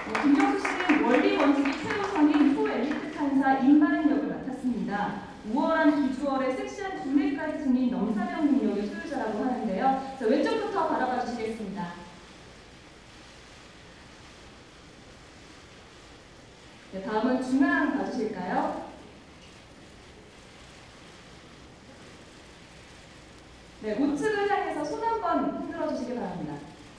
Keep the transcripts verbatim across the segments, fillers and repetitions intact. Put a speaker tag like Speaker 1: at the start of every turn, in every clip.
Speaker 1: 네, 김경수 씨는 원리 원칙이 최우선인 초엘리트 판사 임마른 역을 맡았습니다. 우월한 비주얼에 섹시한 두뇌까지 지닌 넘사벽 능력의 소유자라고 하는데요. 자, 왼쪽부터 바라봐 주시겠습니다. 네, 다음은 중앙 봐주실까요? 네, 우측을 향해서 손 한번 흔들어 주시기 바랍니다.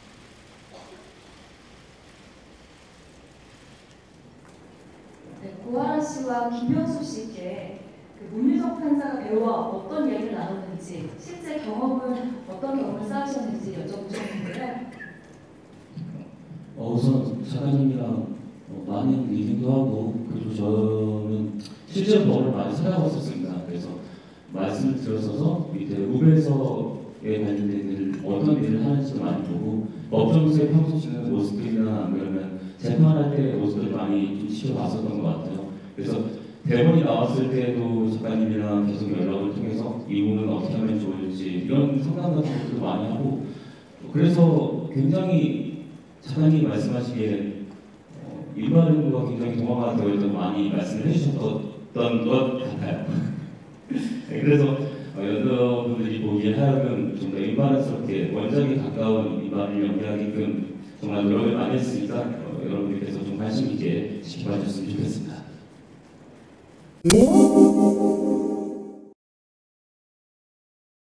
Speaker 1: 네, 고아라 씨와 김현수 씨께 그 문유석 판사가 배우와 어떤 이야기를 나눴는지, 실제 경험은 어떤 경험을 쌓으셨는지 여쭤보셨는데요.
Speaker 2: 어, 우선 작가님이랑 어, 많은 리딩도 하고, 그리고 저는 실제 법을 많이 찾아봤었습니다. 그래서 말씀을 들었어서 밑에 우배서에 관련된 일, 어떤 일을 하는지도 많이 보고, 법정에서의 평소 지내는 모습들이나 그러면 재판할 때 모습을 많이 좀 지켜봤었던 것 같아요. 그래서 대본이 나왔을 때도 작가님이랑 계속 연락을 통해서 이 부분은 어떻게 하면 좋을지 이런 상담 같은 것도 많이 하고, 그래서 굉장히 작가님 말씀하시기에 어, 일반인과 굉장히 동화가 되어 있다고 많이 말씀을 해주셨던 것 같아요. 네, 그래서 어, 여러분들이 보기에 하여금 좀 더 일반스럽게 원작에 가까운 일반을 연기하게끔 정말 노력을 많이 했으니까 어, 여러분들께서 좀 관심 있게 지켜봐 주셨으면 좋겠습니다.